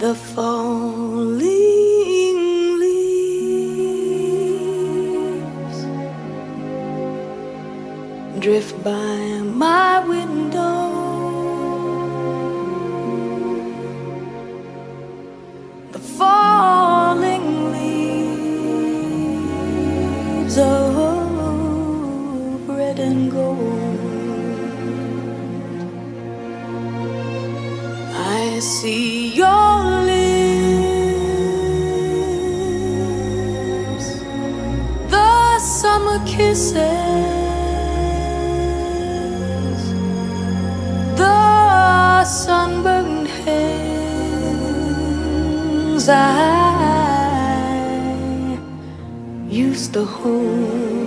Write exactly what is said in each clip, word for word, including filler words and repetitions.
The falling leaves drift by my window. The falling leaves of red and gold. I see your lips, the summer kisses, the sunburned hands I used to hold.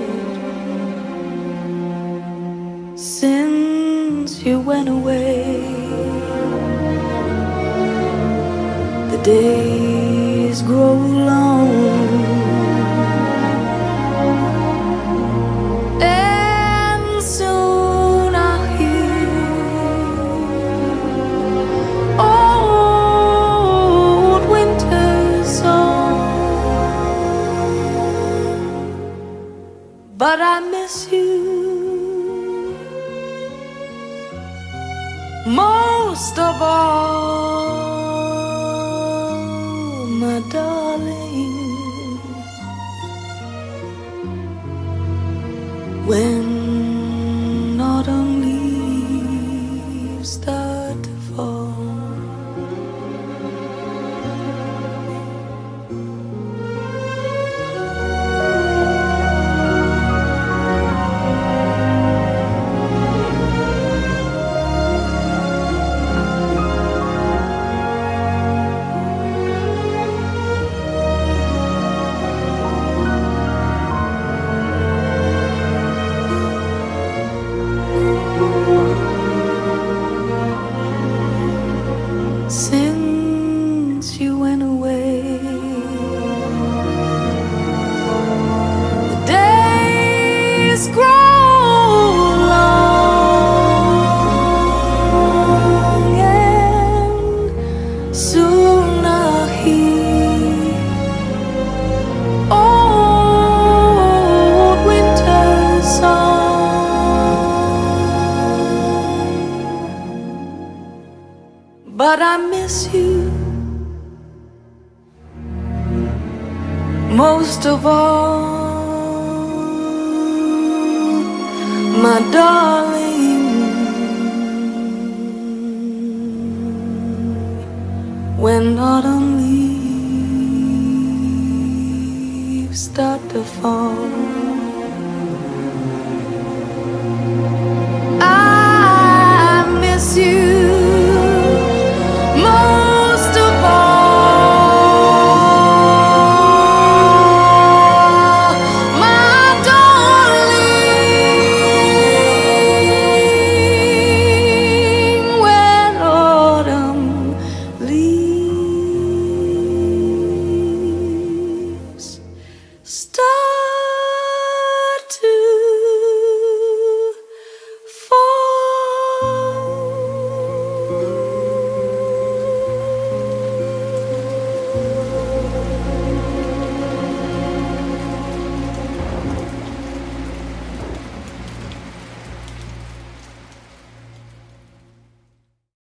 Since you went away, the days grow long, and soon I'll hear old winter's song. But I miss you most of all, my darling. When autumn leaves start to fall, since you went away, the days grow long, and soon I'll hear old winter's song. But I miss you most of all, my darling. When autumn leaves start to fall, I miss you most of all, my darling. When autumn leaves start